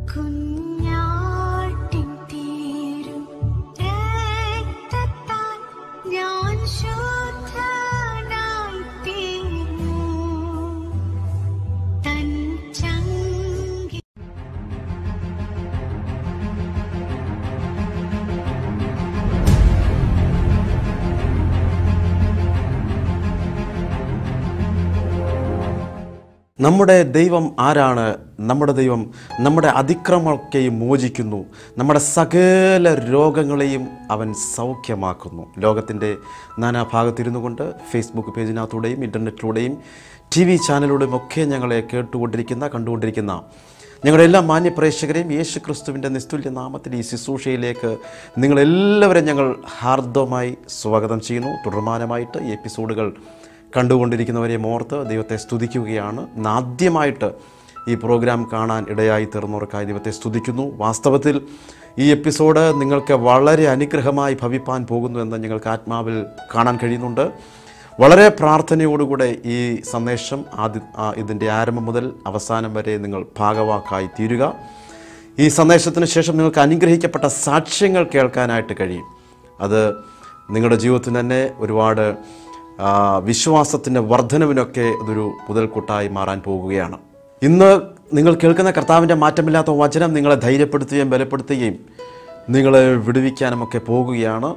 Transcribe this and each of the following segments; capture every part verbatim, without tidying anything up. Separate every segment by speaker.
Speaker 1: നമ്മുടെ ദൈവം ആരാണ്? നമ്മുടെ ദൈവം നമ്മുടെ അതിക്രമങ്ങളൊക്കെയും മോചിക്കുന്നു, നമ്മുടെ സകല രോഗങ്ങളെയും അവൻ സൗഖ്യമാക്കുന്നു. ലോകത്തിൻ്റെ നാനാഭാഗത്തിരുന്നു കൊണ്ട് ഫേസ്ബുക്ക് പേജിനകത്തൂടെയും ഇൻ്റർനെറ്റിലൂടെയും ടി വി ചാനലിലൂടെയും ഒക്കെ ഞങ്ങളെ കേട്ടുകൊണ്ടിരിക്കുന്ന കണ്ടുകൊണ്ടിരിക്കുന്ന ഞങ്ങളുടെ എല്ലാ മാന്യ പ്രേക്ഷകരെയും യേശു ക്രിസ്തുവിൻ്റെ നിസ്തുല്യ നാമത്തിൽ ഈ ശുശ്രൂഷയിലേക്ക് നിങ്ങളെല്ലാവരും ഞങ്ങൾ ഹാർദവമായി സ്വാഗതം ചെയ്യുന്നു. തുടർമാനമായിട്ട് ഈ എപ്പിസോഡുകൾ കണ്ടുകൊണ്ടിരിക്കുന്നവരെ ഓർത്ത് ദൈവത്തെ സ്തുതിക്കുകയാണ്. ആദ്യമായിട്ട് ഈ പ്രോഗ്രാം കാണാൻ ഇടയായി തീർന്നവർക്കായി ദൈവത്തെ സ്തുതിക്കുന്നു. വാസ്തവത്തിൽ ഈ എപ്പിസോഡ് നിങ്ങൾക്ക് വളരെ അനുഗ്രഹമായി ഭവിപ്പാൻ പോകുന്നു എന്ന് ഞങ്ങൾക്ക് ആത്മാവിൽ കാണാൻ കഴിയുന്നുണ്ട്. വളരെ പ്രാർത്ഥനയോടുകൂടെ ഈ സന്ദേശം ആദ്യ ഇതിൻ്റെ ആരംഭം മുതൽ അവസാനം വരെ നിങ്ങൾ ഭാഗവാക്കായി തീരുക. ഈ സന്ദേശത്തിന് ശേഷം നിങ്ങൾക്ക് അനുഗ്രഹിക്കപ്പെട്ട സാക്ഷ്യങ്ങൾ കേൾക്കാനായിട്ട് കഴിയും. അത് നിങ്ങളുടെ ജീവിതത്തിൽ തന്നെ ഒരുപാട് വിശ്വാസത്തിൻ്റെ വർധനവിനൊക്കെ അതൊരു മുതൽക്കൂട്ടായി മാറാൻ പോകുകയാണ്. ഇന്ന് നിങ്ങൾ കേൾക്കുന്ന കർത്താവിൻ്റെ മാറ്റമില്ലാത്ത വചനം നിങ്ങളെ ധൈര്യപ്പെടുത്തുകയും ബലപ്പെടുത്തുകയും നിങ്ങളെ വിടുവിക്കാനുമൊക്കെ പോകുകയാണ്.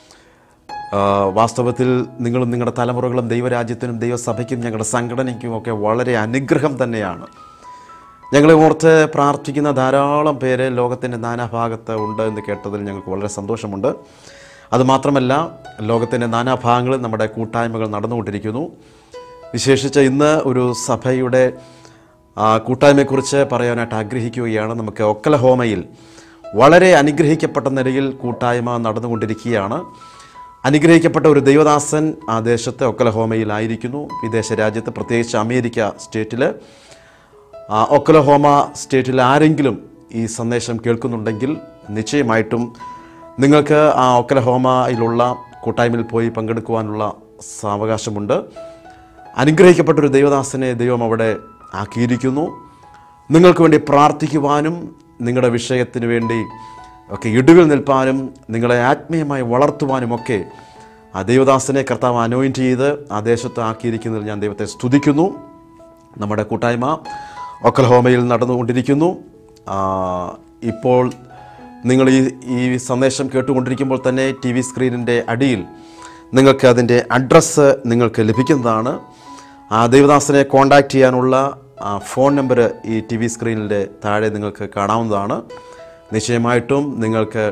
Speaker 1: വാസ്തവത്തിൽ നിങ്ങളും നിങ്ങളുടെ തലമുറകളും ദൈവരാജ്യത്തിനും ദൈവസഭയ്ക്കും ഞങ്ങളുടെ സംഘടനയ്ക്കും ഒക്കെ വളരെ അനുഗ്രഹം തന്നെയാണ്. ഞങ്ങളെ ഓർത്ത് പ്രാർത്ഥിക്കുന്ന ധാരാളം പേര് ലോകത്തിൻ്റെ നാനാഭാഗത്ത് ഉണ്ട് എന്ന് കേട്ടതിൽ ഞങ്ങൾക്ക് വളരെ സന്തോഷമുണ്ട്. അതുമാത്രമല്ല, ലോകത്തിൻ്റെ നാനാഭാഗങ്ങളിൽ നമ്മുടെ കൂട്ടായ്മകൾ നടന്നുകൊണ്ടിരിക്കുന്നു. വിശേഷിച്ച് ഇന്ന് ഒരു സഭയുടെ കൂട്ടായ്മയെക്കുറിച്ച് പറയാനായിട്ട് ആഗ്രഹിക്കുകയാണ്. നമുക്ക് ഒക്കലഹോമയിൽ വളരെ അനുഗ്രഹിക്കപ്പെട്ട നിലയിൽ കൂട്ടായ്മ നടന്നുകൊണ്ടിരിക്കുകയാണ്. അനുഗ്രഹിക്കപ്പെട്ട ഒരു ദൈവദാസൻ ആ ദേശത്തെ ഒക്കലഹോമയിലായിരിക്കുന്നു. വിദേശ രാജ്യത്ത്, പ്രത്യേകിച്ച് അമേരിക്ക സ്റ്റേറ്റിൽ, ഒക്കലഹോമ സ്റ്റേറ്റിൽ ആരെങ്കിലും ഈ സന്ദേശം കേൾക്കുന്നുണ്ടെങ്കിൽ നിശ്ചയമായിട്ടും നിങ്ങൾക്ക് ആ ഒക്കലഹോമയിലുള്ള കൂട്ടായ്മയിൽ പോയി പങ്കെടുക്കുവാനുള്ള സാവകാശമുണ്ട്. അനുഗ്രഹിക്കപ്പെട്ടൊരു ദൈവദാസനെ ദൈവം അവിടെ ആക്കിയിരിക്കുന്നു. നിങ്ങൾക്ക് വേണ്ടി പ്രാർത്ഥിക്കുവാനും നിങ്ങളുടെ വിഷയത്തിന് വേണ്ടി ഒക്കെ ഇടുവിൽ നിൽപ്പാനും നിങ്ങളെ ആത്മീയമായി വളർത്തുവാനുമൊക്കെ ആ ദൈവദാസനെ കർത്താവ് അനോയിൻറ്റ് ചെയ്ത് ആ ദേശത്ത് ആക്കിയിരിക്കുന്നതിൽ ഞാൻ ദൈവത്തെ സ്തുതിക്കുന്നു. നമ്മുടെ കൂട്ടായ്മ ഒക്കലഹോമയിൽ നടന്നുകൊണ്ടിരിക്കുന്നു. ഇപ്പോൾ നിങ്ങൾ ഈ ഈ സന്ദേശം കേട്ടുകൊണ്ടിരിക്കുമ്പോൾ തന്നെ ടി വി സ്ക്രീനിൻ്റെ അടിയിൽ നിങ്ങൾക്ക് അതിൻ്റെ അഡ്രസ്സ് നിങ്ങൾക്ക് ലഭിക്കുന്നതാണ്. ആ ദൈവദാസനെ കോൺടാക്റ്റ് ചെയ്യാനുള്ള ഫോൺ നമ്പർ ഈ ടി വി സ്ക്രീനിൻ്റെ താഴെ നിങ്ങൾക്ക് കാണാവുന്നതാണ്. നിശ്ചയമായിട്ടും നിങ്ങൾക്ക്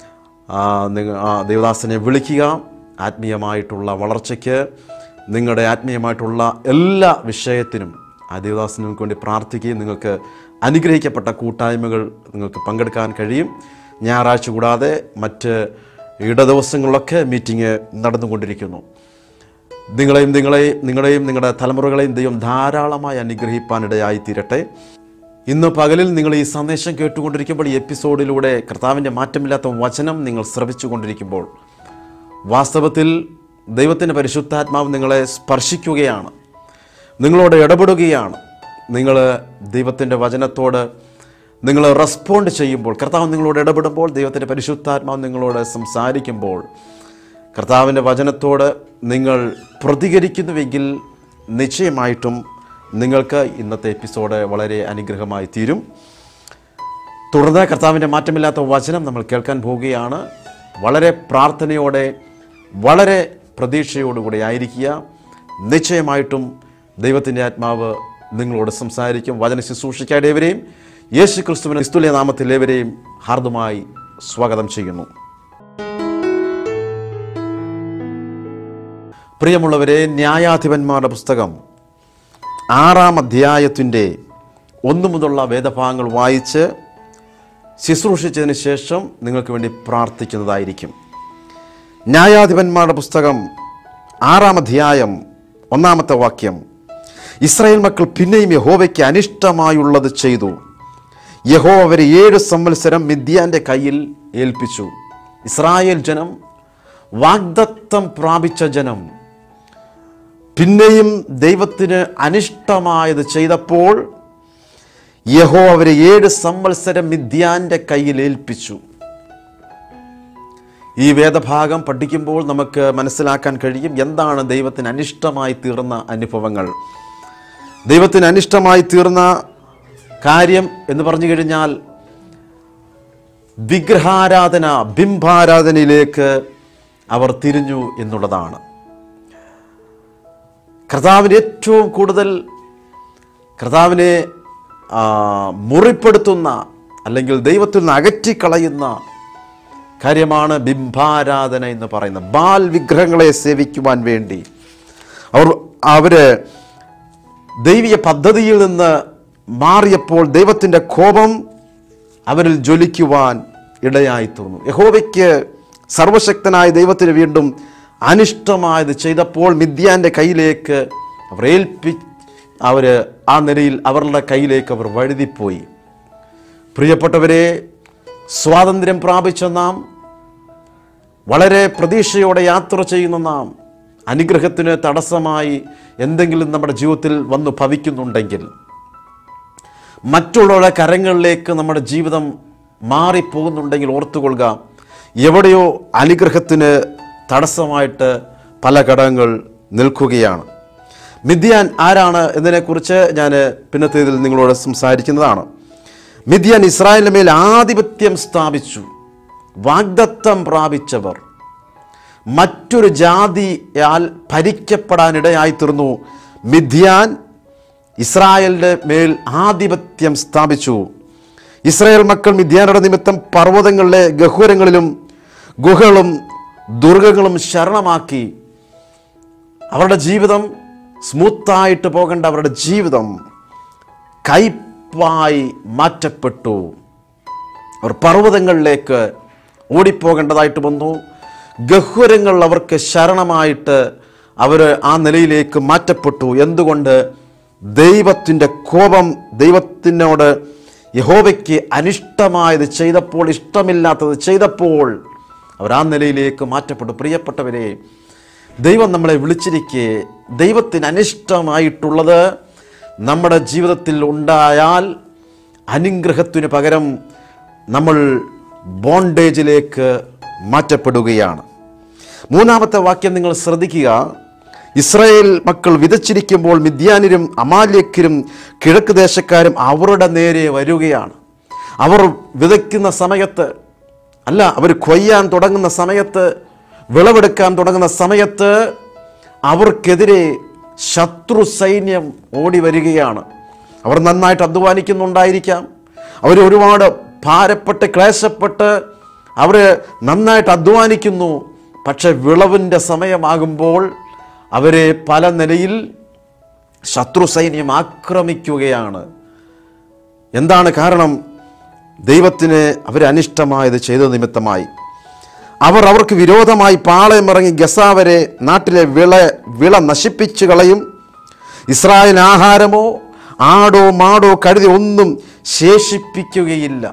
Speaker 1: ദൈവദാസനെ വിളിക്കുക. ആത്മീയമായിട്ടുള്ള വളർച്ചയ്ക്ക്, നിങ്ങളുടെ ആത്മീയമായിട്ടുള്ള എല്ലാ വിഷയത്തിനും ആ ദൈവദാസന് നിങ്ങൾക്ക് വേണ്ടി പ്രാർത്ഥിക്കുകയും നിങ്ങൾക്ക് അനുഗ്രഹിക്കപ്പെട്ട കൂട്ടായ്മകൾ നിങ്ങൾക്ക് പങ്കെടുക്കാൻ കഴിയും. ഞായറാഴ്ച കൂടാതെ മറ്റ് ഇടദിവസങ്ങളിലൊക്കെ മീറ്റിംഗ് നടന്നുകൊണ്ടിരിക്കുന്നു. നിങ്ങളെയും നിങ്ങളെയും നിങ്ങളെയും നിങ്ങളുടെ തലമുറകളെയും ദൈവം ധാരാളമായി അനുഗ്രഹിപ്പാനിടയായി തീരട്ടെ. ഇന്ന് പകലിൽ നിങ്ങൾ ഈ സന്ദേശം കേട്ടുകൊണ്ടിരിക്കുമ്പോൾ, ഈ എപ്പിസോഡിലൂടെ കർത്താവിൻ്റെ മാറ്റമില്ലാത്ത വചനം നിങ്ങൾ ശ്രവിച്ചു കൊണ്ടിരിക്കുമ്പോൾ, വാസ്തവത്തിൽ ദൈവത്തിൻ്റെ പരിശുദ്ധാത്മാവ് നിങ്ങളെ സ്പർശിക്കുകയാണ്, നിങ്ങളോട് ഇടപെടുകയാണ്. നിങ്ങൾ ദൈവത്തിൻ്റെ വചനത്തോട് നിങ്ങൾ റെസ്പോണ്ട് ചെയ്യുമ്പോൾ, കർത്താവ് നിങ്ങളോട് ഇടപെടുമ്പോൾ, ദൈവത്തിൻ്റെ പരിശുദ്ധാത്മാവ് നിങ്ങളോട് സംസാരിക്കുമ്പോൾ, കർത്താവിൻ്റെ വചനത്തോട് നിങ്ങൾ പ്രതികരിക്കുന്നുവെങ്കിൽ നിശ്ചയമായിട്ടും നിങ്ങൾക്ക് ഇന്നത്തെ എപ്പിസോഡ് വളരെ അനുഗ്രഹമായി തീരും. തുടർന്ന് കർത്താവിൻ്റെ മാറ്റമില്ലാത്ത വചനം നമ്മൾ കേൾക്കാൻ പോവുകയാണ്. വളരെ പ്രാർത്ഥനയോടെ, വളരെ പ്രതീക്ഷയോടുകൂടി ആയിരിക്കുക. നിശ്ചയമായിട്ടും ദൈവത്തിൻ്റെ ആത്മാവ് നിങ്ങളോട് സംസാരിക്കും. വചന ശുശ്രൂഷയ്ക്കായിട്ട് ഏവരെയും യേശു ക്രിസ്തുവിന്റെ നിസ്തുല്യ നാമത്തിൽ ഏവരെയും ഹാർദമായി സ്വാഗതം ചെയ്യുന്നു. പ്രിയമുള്ളവരെ, ന്യായാധിപന്മാരുടെ പുസ്തകം ആറാം അധ്യായത്തിൻ്റെ ഒന്നു മുതലുള്ള വേദഭാഗങ്ങൾ വായിച്ച് ശുശ്രൂഷിച്ചതിന് ശേഷം നിങ്ങൾക്ക് വേണ്ടി പ്രാർത്ഥിക്കുന്നതായിരിക്കും. ന്യായാധിപന്മാരുടെ പുസ്തകം ആറാം അധ്യായം ഒന്നാമത്തെ വാക്യം: ഇസ്രായേൽ മക്കൾ പിന്നെയും യഹോവയ്ക്ക് അനിഷ്ടമായുള്ളത് ചെയ്തു. യഹോവ അവരെ ഏഴ് സംവത്സരം മിദ്യാന്റെ കയ്യിൽ ഏൽപ്പിച്ചു. ഇസ്രായേൽ ജനം, വാഗ്ദത്തം പ്രാപിച്ച ജനം, പിന്നെയും ദൈവത്തിന് അനിഷ്ടമായത് ചെയ്തപ്പോൾ യഹോവ അവരെ ഏഴ് സംവത്സരം മിദ്യാന്റെ കയ്യിൽ ഏൽപ്പിച്ചു. ഈ വേദഭാഗം പഠിക്കുമ്പോൾ നമുക്ക് മനസ്സിലാക്കാൻ കഴിയും എന്താണ് ദൈവത്തിന് അനിഷ്ടമായി തീർന്ന അനുഭവങ്ങൾ. ദൈവത്തിന് അനിഷ്ടമായി തീർന്ന കാര്യം എന്ന് പറഞ്ഞു കഴിഞ്ഞാൽ വിഗ്രഹാരാധന, ബിംബാരാധനയിലേക്ക് അവർ തിരിഞ്ഞു എന്നുള്ളതാണ്. കർത്താവിന് ഏറ്റവും കൂടുതൽ കർത്താവിനെ മുറിപ്പെടുത്തുന്ന അല്ലെങ്കിൽ ദൈവത്തിൽ നിന്ന് അകറ്റിക്കളയുന്ന കാര്യമാണ് ബിംബാരാധന എന്ന് പറയുന്നത്. ബാൽ വിഗ്രഹങ്ങളെ സേവിക്കുവാൻ വേണ്ടി അവർ അവര് ദൈവിക പദ്ധതിയിൽ നിന്ന് മാറിയപ്പോൾ ദൈവത്തിൻ്റെ കോപം അവരിൽ ജ്വലിക്കുവാൻ ഇടയായി തീർന്നു. യഹോവയ്ക്ക് സർവശക്തനായ ദൈവത്തിന് വീണ്ടും അനിഷ്ടമായത് ചെയ്തപ്പോൾ മിദ്യാൻ്റെ കയ്യിലേക്ക് അവർ ഏൽപ്പി അവർ ആ നിലയിൽ അവരുടെ കയ്യിലേക്ക് അവർ വഴുതിപ്പോയി. പ്രിയപ്പെട്ടവരെ, സ്വാതന്ത്ര്യം പ്രാപിച്ച നാം, വളരെ പ്രതീക്ഷയോടെ യാത്ര ചെയ്യുന്ന നാം, അനുഗ്രഹത്തിന് തടസ്സമായി എന്തെങ്കിലും നമ്മുടെ ജീവിതത്തിൽ വന്നു ഭവിക്കുന്നുണ്ടെങ്കിൽ, മറ്റുള്ളവരുടെ കരങ്ങളിലേക്ക് നമ്മുടെ ജീവിതം മാറിപ്പോകുന്നുണ്ടെങ്കിൽ ഓർത്തുകൊള്ളുക, എവിടെയോ അനുഗ്രഹത്തിന് തടസ്സമായിട്ട് പല ഘടകങ്ങൾ നിൽക്കുകയാണ്. മിദ്യാൻ ആരാണ് എന്നതിനെക്കുറിച്ച് ഞാൻ പിന്നത്തേതിൽ നിങ്ങളോട് സംസാരിക്കുന്നതാണ്. മിദ്യാൻ ഇസ്രായേലിന്റെ മേൽ ആധിപത്യം സ്ഥാപിച്ചു. വാഗ്ദത്തം പ്രാപിച്ചവർ മറ്റൊരു ജാതിയാൽ ഭരിക്കപ്പെടാനിടയായി തീർന്നു. മിദ്യാൻ ഇസ്രായേലിന്റെ മേൽ ആധിപത്യം സ്ഥാപിച്ചു. ഇസ്രായേൽ മക്കൾ മിദ്യാനുടെ നിമിത്തം പർവ്വതങ്ങളിലെ ഗഹ്വരങ്ങളിലും ഗുഹകളും ദുർഗങ്ങളും ശരണമാക്കി. അവരുടെ ജീവിതം സ്മൂത്തായിട്ട് പോകേണ്ട അവരുടെ ജീവിതം കയ്പായി മാറ്റപ്പെട്ടു. അവർ പർവ്വതങ്ങളിലേക്ക് ഓടിപ്പോകേണ്ടതായിട്ട് വന്നു. ഗഹ്വരങ്ങൾ അവർക്ക് ശരണമായിട്ട് അവർ ആ നിലയിലേക്ക് മാറ്റപ്പെട്ടു. എന്തുകൊണ്ട്? ദൈവത്തിൻ്റെ കോപം, ദൈവത്തിനോട് യഹോവയ്ക്ക് അനിഷ്ടമായത് ചെയ്തപ്പോൾ, ഇഷ്ടമില്ലാത്തത് ചെയ്തപ്പോൾ അവർ ആ നിലയിലേക്ക് മാറ്റപ്പെട്ടു. പ്രിയപ്പെട്ടവരെ, ദൈവം നമ്മളെ വിളിച്ചിരിക്കെ ദൈവത്തിന് അനിഷ്ടമായിട്ടുള്ളത് നമ്മുടെ ജീവിതത്തിൽ ഉണ്ടായാൽ അനുഗ്രഹത്തിന് പകരം നമ്മൾ ബോണ്ടേജിലേക്ക് മാറ്റപ്പെടുകയാണ്. മൂന്നാമത്തെ വാക്യം നിങ്ങൾ ശ്രദ്ധിക്കുക. ഇസ്രായേൽ മക്കൾ വിതച്ചിരിക്കുമ്പോൾ മിദ്യാന്യരും അമാലേക്യരും കിഴക്ക് ദേശക്കാരും അവരുടെ നേരെ വരികയാണ്. അവർ വിതയ്ക്കുന്ന സമയത്ത് അല്ല, അവർ കൊയ്യാൻ തുടങ്ങുന്ന സമയത്ത്, വിളവെടുക്കാൻ തുടങ്ങുന്ന സമയത്ത് അവർക്കെതിരെ ശത്രു സൈന്യം ഓടി വരികയാണ്. അവർ നന്നായിട്ട് അധ്വാനിക്കുന്നുണ്ടായിരിക്കാം, അവർ ഒരുപാട് ഭാരപ്പെട്ട് ക്ലേശപ്പെട്ട് അവർ നന്നായിട്ട് അധ്വാനിക്കുന്നു. പക്ഷെ വിളവിൻ്റെ സമയമാകുമ്പോൾ അവരെ പല നിലയിൽ ശത്രു സൈന്യം ആക്രമിക്കുകയാണ്. എന്താണ് കാരണം? ദൈവത്തിന് അവരെ അനിഷ്ടമായത് ചെയ്ത നിമിത്തമായി. അവർ അവർക്ക് വിരോധമായി പാളയമിറങ്ങി ഗസാവരെ നാട്ടിലെ വിള വിള നശിപ്പിച്ചു കളയും. ഇസ്രായേൽ ആഹാരമോ ആടോ മാടോ കഴുതി ഒന്നും ശേഷിപ്പിക്കുകയില്ല.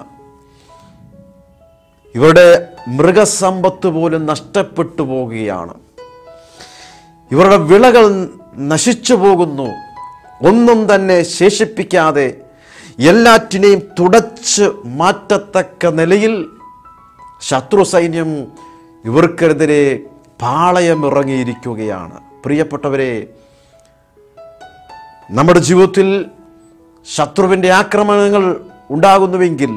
Speaker 1: ഇവരുടെ മൃഗസമ്പത്ത് പോലും നഷ്ടപ്പെട്ടു പോകുകയാണ്. ഇവരുടെ വിളകൾ നശിച്ചു പോകുന്നു. ഒന്നും തന്നെ ശേഷിപ്പിക്കാതെ എല്ലാറ്റിനെയും തുടച്ച് മാറ്റത്തക്ക നിലയിൽ ശത്രു സൈന്യം ഇവർക്കെതിരെ പാളയമിറങ്ങിയിരിക്കുകയാണ്. പ്രിയപ്പെട്ടവരെ, നമ്മുടെ ജീവിതത്തിൽ ശത്രുവിൻ്റെ ആക്രമണങ്ങൾ ഉണ്ടാകുന്നുവെങ്കിൽ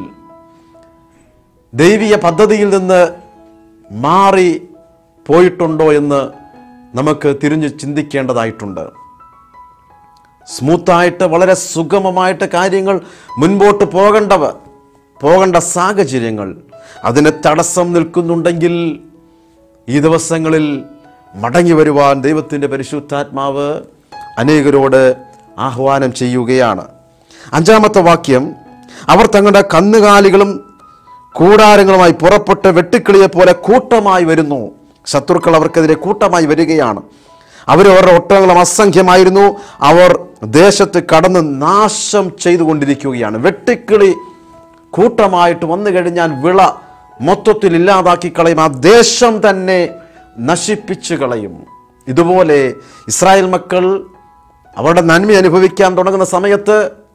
Speaker 1: ദൈവിക പദ്ധതിയിൽ നിന്ന് മാറി പോയിട്ടുണ്ടോ എന്ന് നമുക്ക് തിരിഞ്ഞ് ചിന്തിക്കേണ്ടതായിട്ടുണ്ട്. സ്മൂത്തായിട്ട് വളരെ സുഗമമായിട്ട് കാര്യങ്ങൾ മുൻപോട്ട് പോകേണ്ടവർ പോകേണ്ട സാഹചര്യങ്ങൾ അതിന് തടസ്സം നിൽക്കുന്നുണ്ടെങ്കിൽ ഈ ദിവസങ്ങളിൽ മടങ്ങി വരുവാൻ ദൈവത്തിൻ്റെ പരിശുദ്ധാത്മാവ് അനേകരോട് ആഹ്വാനം ചെയ്യുകയാണ്. അഞ്ചാമത്തെ വാക്യം, അവർ തങ്ങളുടെ കന്നുകാലികളും കൂടാരങ്ങളുമായി പുറപ്പെട്ട് വെട്ടുക്കിളിയെ പോലെ കൂട്ടമായി വരുന്നു. ശത്രുക്കൾ അവർക്കെതിരെ കൂട്ടമായി വരികയാണ്. അവർ അവരുടെ ഒട്ടകങ്ങളും അസംഖ്യമായിരുന്നു. അവർ ദേശത്ത് കടന്ന് നാശം ചെയ്തുകൊണ്ടിരിക്കുകയാണ്. വെട്ടുക്കിളി കൂട്ടമായിട്ട് വന്നു കഴിഞ്ഞാൽ വിള മൊത്തത്തിൽ ഇല്ലാതാക്കി കളയും. ആ ദേശം തന്നെ നശിപ്പിച്ചു കളയും. ഇതുപോലെ ഇസ്രായേൽ മക്കൾ അവരുടെ നന്മ അനുഭവിക്കാൻ തുടങ്ങുന്ന സമയത്ത്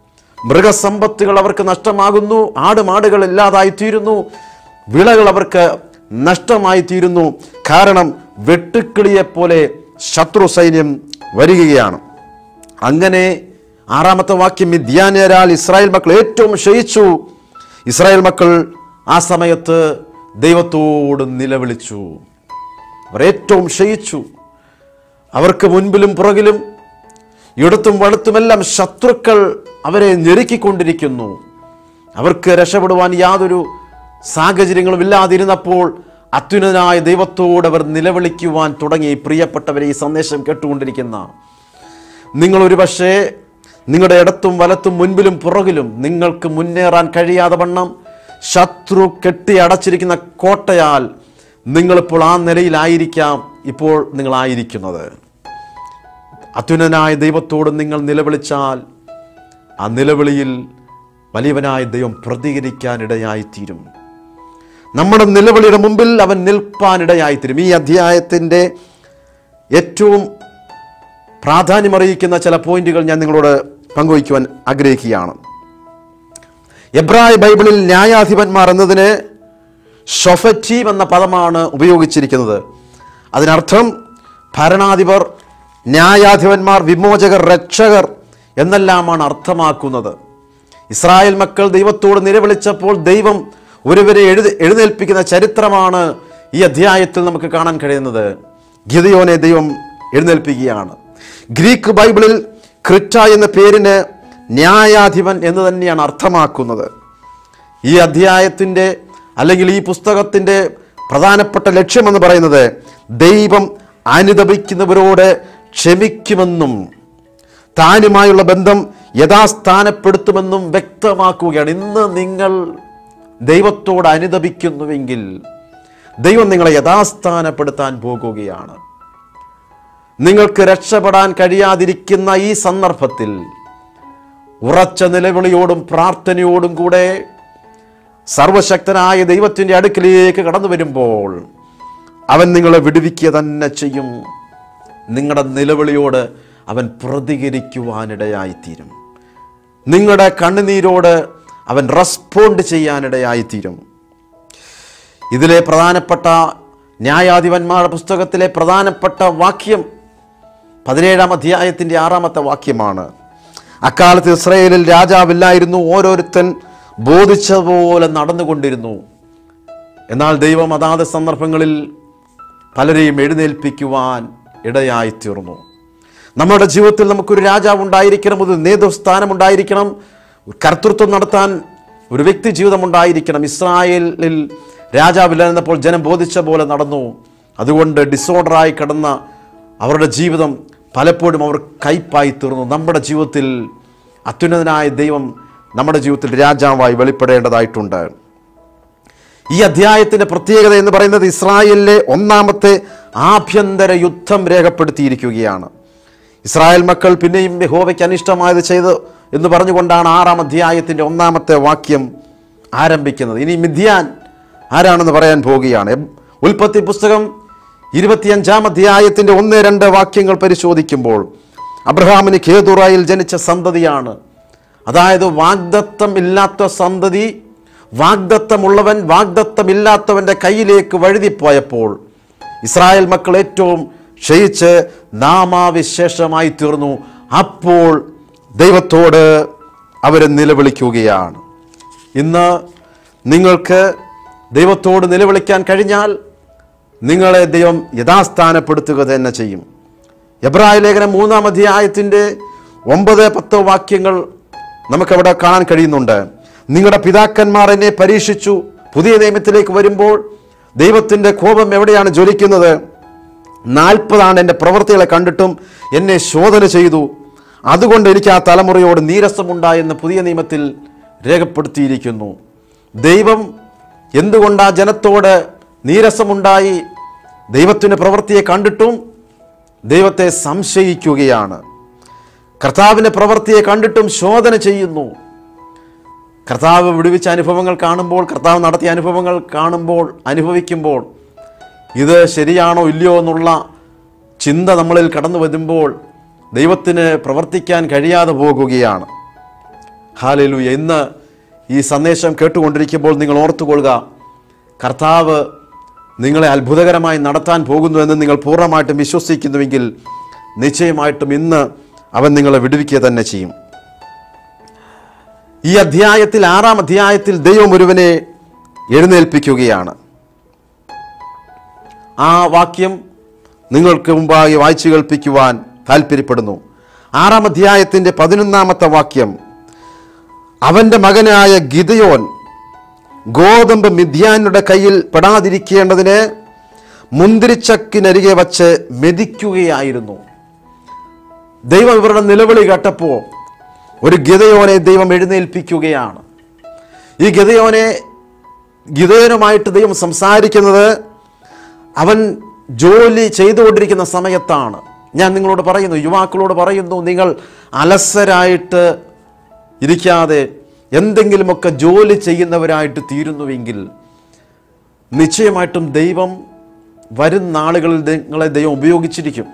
Speaker 1: മൃഗസമ്പത്തുകൾ അവർക്ക് നഷ്ടമാകുന്നു, ആടുമാടുകൾ ഇല്ലാതായി തീരുന്നു, വിളകൾ അവർക്ക് നഷ്ടമായി തീരുന്നു. കാരണം വെട്ടുക്കിളിയെപ്പോലെ ശത്രു സൈന്യം വരികയാണ്. അങ്ങനെ ആറാമത്തെ വാക്യം, മിദ്യാന്യരാൽ ഇസ്രായേൽ മക്കൾ ഏറ്റവും ക്ഷയിച്ചു. ഇസ്രായേൽ മക്കൾ ആ സമയത്ത് ദൈവത്തോട് നിലവിളിച്ചു. അവർ ഏറ്റവും ക്ഷയിച്ചു. അവർക്ക് മുൻപിലും പുറകിലും ഇടത്തും വലത്തുമെല്ലാം ശത്രുക്കൾ അവരെ ഞെരുക്കിക്കൊണ്ടിരിക്കുന്നു. അവർക്ക് രക്ഷപ്പെടുവാൻ യാതൊരു സാഹചര്യങ്ങളും ഇല്ലാതിരുന്നപ്പോൾ അത്യുന്നതനായ ദൈവത്തോട് അവർ നിലവിളിക്കുവാൻ തുടങ്ങി. പ്രിയപ്പെട്ടവരെ, ഈ സന്ദേശം കേട്ടുകൊണ്ടിരിക്കുന്ന നിങ്ങളൊരു പക്ഷേ നിങ്ങളുടെ ഇടത്തും വലത്തും മുൻപിലും പുറകിലും നിങ്ങൾക്ക് മുന്നേറാൻ കഴിയാതെ വണ്ണം ശത്രു കെട്ടി അടച്ചിരിക്കുന്ന കോട്ടയാൽ നിങ്ങളിപ്പോൾ ആ നിലയിലായിരിക്കാം ഇപ്പോൾ നിങ്ങളായിരിക്കുന്നത്. അത്യുന്നതനായ ദൈവത്തോട് നിങ്ങൾ നിലവിളിച്ചാൽ ആ നിലവിളിയിൽ വലിയവനായ ദൈവം പ്രതികരിക്കാനിടയായിത്തീരും. നമ്മുടെ നിലവിളിയുടെ മുമ്പിൽ അവൻ നിൽപ്പാനിടയായിത്തീരും. ഈ അധ്യായത്തിൻ്റെ ഏറ്റവും പ്രാധാന്യമറിയിക്കുന്ന ചില പോയിന്റുകൾ ഞാൻ നിങ്ങളോട് പങ്കുവയ്ക്കുവാൻ ആഗ്രഹിക്കുകയാണ്. എബ്രായ ബൈബിളിൽ ന്യായാധിപന്മാർ എന്നതിന് ഷൊഫറ്റീം എന്ന പദമാണ് ഉപയോഗിച്ചിരിക്കുന്നത്. അതിനർത്ഥം ഭരണാധിപർ, ന്യായാധിപന്മാർ, വിമോചകർ, രക്ഷകർ എന്നെല്ലാമാണ് അർത്ഥമാക്കുന്നത്. ഇസ്രായേൽ മക്കൾ ദൈവത്തോട് നിലവിളിച്ചപ്പോൾ ദൈവം ഒരുവരെ എഴുതി എഴുന്നേൽപ്പിക്കുന്ന ചരിത്രമാണ് ഈ അധ്യായത്തിൽ നമുക്ക് കാണാൻ കഴിയുന്നത്. ഗിദെയോനെ ദൈവം എഴുന്നേൽപ്പിക്കുകയാണ്. ഗ്രീക്ക് ബൈബിളിൽ ക്രിറ്റ എന്ന പേരിന് ന്യായാധിപൻ എന്ന് തന്നെയാണ് അർത്ഥമാക്കുന്നത്. ഈ അധ്യായത്തിൻ്റെ അല്ലെങ്കിൽ ഈ പുസ്തകത്തിൻ്റെ പ്രധാനപ്പെട്ട ലക്ഷ്യമെന്ന് പറയുന്നത് ദൈവം അനുതപിക്കുന്നവരോട് ക്ഷമിക്കുമെന്നും താനുമായുള്ള ബന്ധം യഥാസ്ഥാനപ്പെടുത്തുമെന്നും വ്യക്തമാക്കുകയാണ്. ഇന്ന് നിങ്ങൾ ദൈവത്തോട് അനുതപിക്കുന്നുവെങ്കിൽ ദൈവം നിങ്ങളെ യഥാസ്ഥാനപ്പെടുത്താൻ പോകുകയാണ്. നിങ്ങൾക്ക് രക്ഷപ്പെടാൻ കഴിയാതിരിക്കുന്ന ഈ സന്ദർഭത്തിൽ ഉറച്ച നിലവിളിയോടും പ്രാർത്ഥനയോടും കൂടെ സർവശക്തനായ ദൈവത്തിൻ്റെ അടുക്കിലേക്ക് കടന്നു വരുമ്പോൾ അവൻ നിങ്ങളെ വിടുവിക്കുക തന്നെ ചെയ്യും. നിങ്ങളുടെ നിലവിളിയോട് അവൻ പ്രതികരിക്കുവാനിടയായിത്തീരും. നിങ്ങളുടെ കണ്ണുനീരോട് അവൻ റെസ്പോണ്ട് ചെയ്യാനിടയായിത്തീരും. ഇതിലെ പ്രധാനപ്പെട്ട ന്യായാധിപന്മാരുടെ പുസ്തകത്തിലെ പ്രധാനപ്പെട്ട വാക്യം പതിനേഴാം അധ്യായത്തിൻ്റെ ആറാമത്തെ വാക്യമാണ്. അക്കാലത്ത് ഇസ്രായേലിൽ രാജാവില്ലായിരുന്നു, ഓരോരുത്തൻ ബോധിച്ചതുപോലെ നടന്നുകൊണ്ടിരുന്നു. എന്നാൽ ദൈവം അതാത് സന്ദർഭങ്ങളിൽ പലരെയും എഴുന്നേൽപ്പിക്കുവാൻ ഇടയായിത്തീർന്നു. നമ്മുടെ ജീവിതത്തിൽ നമുക്കൊരു രാജാവ് ഉണ്ടായിരിക്കണം, ഒരു നേതൃസ്ഥാനം ഉണ്ടായിരിക്കണം, കർത്തൃത്വം നടത്താൻ ഒരു വ്യക്തി ജീവിതം ഉണ്ടായിരിക്കണം. ഇസ്രായേലിൽ രാജാവില്ലായിരുന്നപ്പോൾ ജനം ബോധിച്ച പോലെ നടന്നു. അതുകൊണ്ട് ഡിസോർഡറായി കിടന്ന അവരുടെ ജീവിതം പലപ്പോഴും അവർ കയ്പായി തീർന്നു. നമ്മുടെ ജീവിതത്തിൽ അത്യുന്നതനായ ദൈവം നമ്മുടെ ജീവിതത്തിൽ രാജാവായി വെളിപ്പെടേണ്ടതായിട്ടുണ്ട്. ഈ അധ്യായത്തിൻ്റെ പ്രത്യേകത എന്ന് പറയുന്നത് ഇസ്രായേലിലെ ഒന്നാമത്തെ ആഭ്യന്തര യുദ്ധം രേഖപ്പെടുത്തിയിരിക്കുകയാണ്. ഇസ്രായേൽ മക്കൾ പിന്നെയും യഹോവയ്ക്ക് അനിഷ്ടമായത് ചെയ്തു എന്ന് പറഞ്ഞുകൊണ്ടാണ് ആറാം അധ്യായത്തിൻ്റെ ഒന്നാമത്തെ വാക്യം ആരംഭിക്കുന്നത്. ഇനി മിദ്യാൻ ആരാണെന്ന് പറയാൻ പോവുകയാണ്. ഉൽപ്പത്തി പുസ്തകം ഇരുപത്തിയഞ്ചാം അധ്യായത്തിൻ്റെ ഒന്ന് രണ്ട് വാക്യങ്ങൾ പരിശോധിക്കുമ്പോൾ അബ്രഹാമിന് ഖേദൂറായിൽ ജനിച്ച സന്തതിയാണ്. അതായത് വാഗ്ദത്തം ഇല്ലാത്ത സന്തതി വാഗ്ദത്തമുള്ളവൻ വാഗ്ദത്തമില്ലാത്തവൻ്റെ കയ്യിലേക്ക് വഴുതിപ്പോയപ്പോൾ ഇസ്രായേൽ മക്കൾ ഏറ്റവും ക്ഷയിച്ച് നാമാവിശേഷമായി തീർന്നു. അപ്പോൾ ദൈവത്തോട് അവർ നിലവിളിക്കുകയാണ്. ഇന്ന് നിങ്ങൾക്ക് ദൈവത്തോട് നിലവിളിക്കാൻ കഴിഞ്ഞാൽ നിങ്ങളെ ദൈവം യഥാസ്ഥാനപ്പെടുത്തുക തന്നെ ചെയ്യും. എബ്രായ ലേഖനം മൂന്നാം അധ്യായത്തിൻ്റെ ഒമ്പത് പത്ത് വാക്യങ്ങൾ നമുക്കവിടെ കാണാൻ കഴിയുന്നുണ്ട്. നിങ്ങളുടെ പിതാക്കന്മാർ എന്നെ പരീക്ഷിച്ചു. പുതിയ നിയമത്തിലേക്ക് വരുമ്പോൾ ദൈവത്തിൻ്റെ കോപം എവിടെയാണ് ജ്വലിക്കുന്നത്? നാൽപ്പതാണ് എൻ്റെ പ്രവൃത്തികളെ കണ്ടിട്ടും എന്നെ ശോധന ചെയ്തു, അതുകൊണ്ട് എനിക്ക് ആ തലമുറയോട് നീരസമുണ്ടായെന്ന് പുതിയ നിയമത്തിൽ രേഖപ്പെടുത്തിയിരിക്കുന്നു. ദൈവം എന്തുകൊണ്ട് ആ ജനത്തോട് നീരസമുണ്ടായി? ദൈവത്തിൻ്റെ പ്രവൃത്തിയെ കണ്ടിട്ടും ദൈവത്തെ സംശയിക്കുകയാണ്. കർത്താവിൻ്റെ പ്രവൃത്തിയെ കണ്ടിട്ടും ശോധന ചെയ്യുന്നു. കർത്താവ് വിടുവിച്ച അനുഭവങ്ങൾ കാണുമ്പോൾ, കർത്താവ് നടത്തിയ അനുഭവങ്ങൾ കാണുമ്പോൾ, അനുഭവിക്കുമ്പോൾ ഇത് ശരിയാണോ ഇല്ലയോ എന്നുള്ള ചിന്ത നമ്മളിൽ കടന്നു വരുമ്പോൾ ദൈവത്തിന് പ്രവർത്തിക്കാൻ കഴിയാതെ പോകുകയാണ്. ഹല്ലേലൂയ. ഇന്ന് ഈ സന്ദേശം കേട്ടുകൊണ്ടിരിക്കുമ്പോൾ നിങ്ങൾ ഓർത്തുകൊള്ളുക, കർത്താവ് നിങ്ങളെ അത്ഭുതകരമായി നടത്താൻ പോകുന്നു എന്ന് നിങ്ങൾ പൂർണ്ണമായിട്ടും വിശ്വസിക്കുന്നുവെങ്കിൽ നിശ്ചയമായിട്ടും ഇന്ന് അവൻ നിങ്ങളെ വിടുവിക്കുക തന്നെ ചെയ്യും. ഈ അധ്യായത്തിൽ, ആറാം അധ്യായത്തിൽ ദൈവം ഒരുവനെ എഴുന്നേൽപ്പിക്കുകയാണ്. ആ വാക്യം നിങ്ങൾക്ക് മുമ്പാകെ വായിച്ചു കേൾപ്പിക്കുവാൻ താല്പര്യപ്പെടുന്നു. ആറാം അധ്യായത്തിൻ്റെ പതിനൊന്നാമത്തെ വാക്യം, അവൻ്റെ മകനായ ഗിദെയോൻ ഗോതമ്പ് മിദ്യാനുടെ കയ്യിൽ പെടാതിരിക്കേണ്ടതിന് മുന്തിരിച്ചക്കിനരികെ വച്ച് മെതിക്കുകയായിരുന്നു. ദൈവം ഇവരുടെ നിലവിളി കേട്ടപ്പോൾ ഒരു ഗിദെയോനെ ദൈവം എഴുന്നേൽപ്പിക്കുകയാണ്. ഈ ഗിദെയോനെ ഗിദെയോനുമായിട്ട് ദൈവം സംസാരിക്കുന്നത് അവൻ ജോലി ചെയ്തുകൊണ്ടിരിക്കുന്ന സമയത്താണ്. ഞാൻ നിങ്ങളോട് പറയുന്നു, യുവാക്കളോട് പറയുന്നു, നിങ്ങൾ അലസരായിട്ട് ഇരിക്കാതെ എന്തെങ്കിലുമൊക്കെ ജോലി ചെയ്യുന്നവരായിട്ട് തീരുന്നുവെങ്കിൽ നിശ്ചയമായിട്ടും ദൈവം വരും നാളുകളിൽ നിങ്ങളെ ദൈവം ഉപയോഗിച്ചിരിക്കും.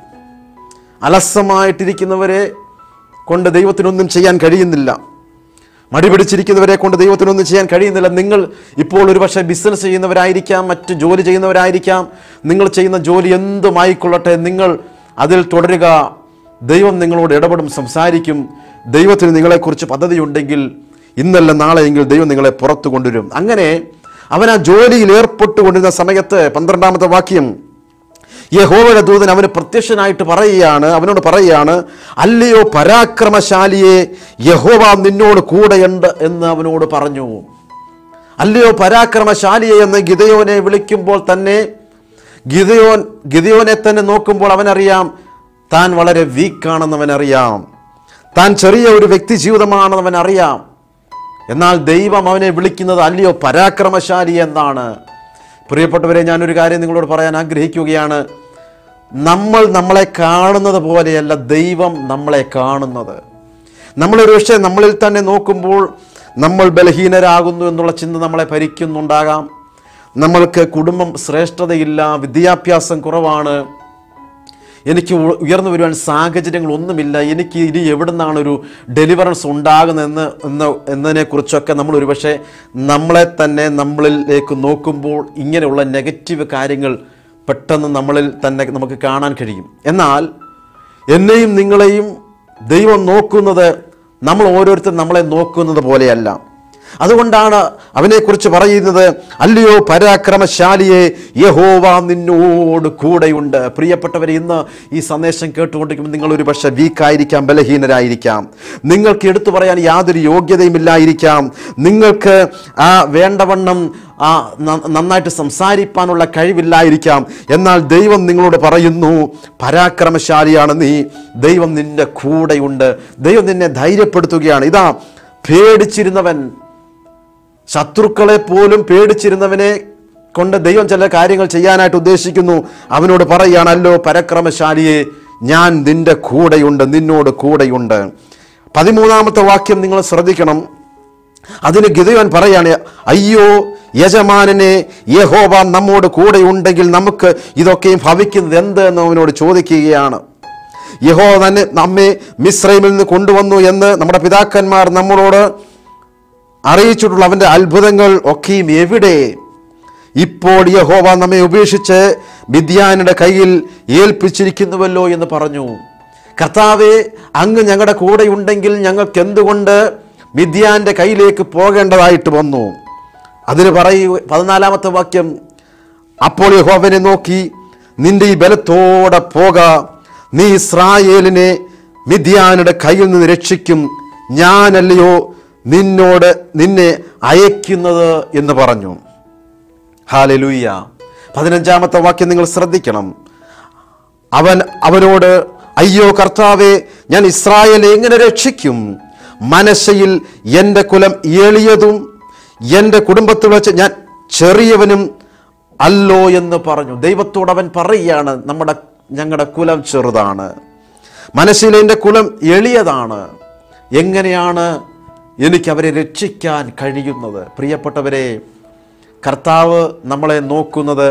Speaker 1: അലസമായിട്ടിരിക്കുന്നവരെ കൊണ്ട് ദൈവത്തിനൊന്നും ചെയ്യാൻ കഴിയുന്നില്ല. മടി പിടിച്ചിരിക്കുന്നവരെ കൊണ്ട് ദൈവത്തിനൊന്നും ചെയ്യാൻ കഴിയുന്നില്ല. നിങ്ങൾ ഇപ്പോൾ ഒരു പക്ഷേ ബിസിനസ് ചെയ്യുന്നവരായിരിക്കാം, മറ്റ് ജോലി ചെയ്യുന്നവരായിരിക്കാം. നിങ്ങൾ ചെയ്യുന്ന ജോലി എന്തുമായിക്കൊള്ളട്ടെ, നിങ്ങൾ അതിൽ തുടരുക. ദൈവം നിങ്ങളോട് ഇടപെടും, സംസാരിക്കും. ദൈവത്തിന് നിങ്ങളെക്കുറിച്ച് പദ്ധതിയുണ്ടെങ്കിൽ ഇന്നല്ല നാളെയെങ്കിൽ ദൈവം നിങ്ങളെ പുറത്തു കൊണ്ടുവരും. അങ്ങനെ അവൻ ആ ജോലിയിൽ ഏർപ്പെട്ടുകൊണ്ടിരുന്ന സമയത്ത് പന്ത്രണ്ടാമത്തെ വാക്യം, യഹോവയുടെ ദൂതൻ അവന് പ്രത്യക്ഷനായിട്ട് പറയുകയാണ്, അവനോട് പറയുകയാണ്, അല്ലയോ പരാക്രമശാലിയെ, യഹോവ നിന്നോട് കൂടെയുണ്ട് എന്ന് അവനോട് പറഞ്ഞു. അല്ലയോ പരാക്രമശാലിയെ എന്ന് ഗിദെയോനെ വിളിക്കുമ്പോൾ തന്നെ ഗിദെയോൻ ഗിദെയോനെ തന്നെ നോക്കുമ്പോൾ അവനറിയാം താൻ വളരെ വീക്കാണെന്ന് അവനറിയാം. താൻ ചെറിയ ഒരു വ്യക്തി ജീവിതമാണെന്ന് അവനറിയാം. എന്നാൽ ദൈവം അവനെ വിളിക്കുന്നത് അല്ലയോ പരാക്രമശാലി എന്നാണ്. പ്രിയപ്പെട്ടവരെ, ഞാനൊരു കാര്യം നിങ്ങളോട് പറയാൻ ആഗ്രഹിക്കുകയാണ്. നമ്മൾ നമ്മളെ കാണുന്നത് പോലെയല്ല ദൈവം നമ്മളെ കാണുന്നത്. നമ്മളൊരു പക്ഷേ നമ്മളിൽ തന്നെ നോക്കുമ്പോൾ നമ്മൾ ബലഹീനരാകുന്നു എന്നുള്ള ചിന്ത നമ്മളെ ഭരിക്കുന്നുണ്ടാകാം. നമ്മൾക്ക് കുടുംബം ശ്രേഷ്ഠതയില്ല, വിദ്യാഭ്യാസം കുറവാണ്, എനിക്ക് ഉയർന്നു വരുവാൻ സാഹചര്യങ്ങളൊന്നുമില്ല, എനിക്ക് ഇനി എവിടെ നിന്നാണൊരു ഡെലിവറൻസ് ഉണ്ടാകുന്നതെന്ന് എന്ന എന്നതിനെക്കുറിച്ചൊക്കെ നമ്മൾ ഒരു പക്ഷേ നമ്മളെ തന്നെ നമ്മളിലേക്ക് നോക്കുമ്പോൾ ഇങ്ങനെയുള്ള നെഗറ്റീവ് കാര്യങ്ങൾ പെട്ടെന്ന് നമ്മളിൽ തന്നെ നമുക്ക് കാണാൻ കഴിയും. എന്നാൽ എന്നെയും നിങ്ങളെയും ദൈവം നോക്കുന്നത് നമ്മൾ ഓരോരുത്തരും നമ്മളെ നോക്കുന്നത് പോലെയല്ല. അതുകൊണ്ടാണ് അവനെക്കുറിച്ച് പറയുന്നത്, അല്ലയോ പരാക്രമശാലിയെ, യഹോവ നിന്നോട് കൂടെയുണ്ട്. പ്രിയപ്പെട്ടവരെ, ഇന്ന് ഈ സന്ദേശം കേട്ടുകൊണ്ടിരിക്കുമ്പോൾ നിങ്ങൾ ഒരു പക്ഷേ വീക്കായിരിക്കാം, ബലഹീനരായിരിക്കാം, നിങ്ങൾക്ക് എടുത്തു പറയാൻ യാതൊരു യോഗ്യതയും ഇല്ലായിരിക്കാം, നിങ്ങൾക്ക് ആ വേണ്ടവണ്ണം ആ നന്നായിട്ട് സംസാരിക്കാനുള്ള കഴിവില്ലായിരിക്കാം. എന്നാൽ ദൈവം നിങ്ങളോട് പറയുന്നു, പരാക്രമശാലിയാണ് നീ, ദൈവം നിന്റെ കൂടെയുണ്ട്. ദൈവം നിന്നെ ധൈര്യപ്പെടുത്തുകയാണ്. ഇതാ, പേടിച്ചിരുന്നവൻ, ശത്രുക്കളെ പോലും പേടിച്ചിരുന്നവനെ കൊണ്ട് ദൈവം ചില കാര്യങ്ങൾ ചെയ്യാനായിട്ട് ഉദ്ദേശിക്കുന്നു. അവനോട് പറയുകയാണ്, അല്ലോ പരാക്രമശാലിയെ, ഞാൻ നിന്റെ കൂടെയുണ്ട്, നിന്നോട് കൂടെയുണ്ട്. പതിമൂന്നാമത്തെ വാക്യം നിങ്ങൾ ശ്രദ്ധിക്കണം. അതിന് ഗിദെയോൻ പറയാണ്, അയ്യോ യജമാനനെ, യഹോവ നമ്മോട് കൂടെയുണ്ടെങ്കിൽ നമുക്ക് ഇതൊക്കെയും ഭവിക്കുന്നത് എന്ത് എന്ന് അവനോട് ചോദിക്കുകയാണ്. യഹോവ തന്നെ നമ്മെ മിസ്രൈമിൽ നിന്ന് കൊണ്ടുവന്നു എന്ന് നമ്മുടെ പിതാക്കന്മാർ നമ്മളോട് അറിയിച്ചിട്ടുള്ള അവൻ്റെ അത്ഭുതങ്ങൾ ഒക്കെയും എവിടെ? ഇപ്പോൾ യഹോവ നമ്മെ ഉപേക്ഷിച്ച് മിദ്യാനുടെ കയ്യിൽ ഏൽപ്പിച്ചിരിക്കുന്നുവല്ലോ എന്ന് പറഞ്ഞു. കർത്താവേ, അങ്ങ് ഞങ്ങളുടെ കൂടെയുണ്ടെങ്കിൽ ഞങ്ങൾക്ക് എന്തുകൊണ്ട് മിദ്യാന്റെ കയ്യിലേക്ക് പോകേണ്ടതായിട്ട് വന്നു? അതിന് പറയൂ പതിനാലാമത്തെ വാക്യം, അപ്പോൾ യഹോവനെ നോക്കി, നിന്റെ ഈ ബലത്തോടെ പോക, നീ ഇസ്രായേലിനെ മിദ്യാനുടെ കയ്യിൽ നിന്ന് രക്ഷിക്കും, ഞാനല്ലയോ നിന്നോട് നിന്നെ അയക്കുന്നത് എന്ന് പറഞ്ഞു. ഹല്ലേലൂയ. പതിനഞ്ചാമത്തെ വാക്യം നിങ്ങൾ ശ്രദ്ധിക്കണം. അവൻ അവനോട്, അയ്യോ കർത്താവേ, ഞാൻ ഇസ്രായേലിനെ എങ്ങനെ രക്ഷിക്കും? മനശ്ശയിൽ എൻ്റെ കുലം എളിയതും എൻ്റെ കുടുംബത്തിൽ വെച്ച് ഞാൻ ചെറിയവനും അല്ലോ എന്ന് പറഞ്ഞു. ദൈവത്തോട് അവൻ പറയുകയാണ്, നമ്മുടെ ഞങ്ങളുടെ കുലം ചെറുതാണ്, മനശ്ശയിൽ എൻ്റെ കുലം എളിയതാണ്, എങ്ങനെയാണ് എനിക്ക് അവരെ രക്ഷിക്കാൻ കഴിയുന്നത്? പ്രിയപ്പെട്ടവരെ, കർത്താവ് നമ്മളെ നോക്കുന്നത്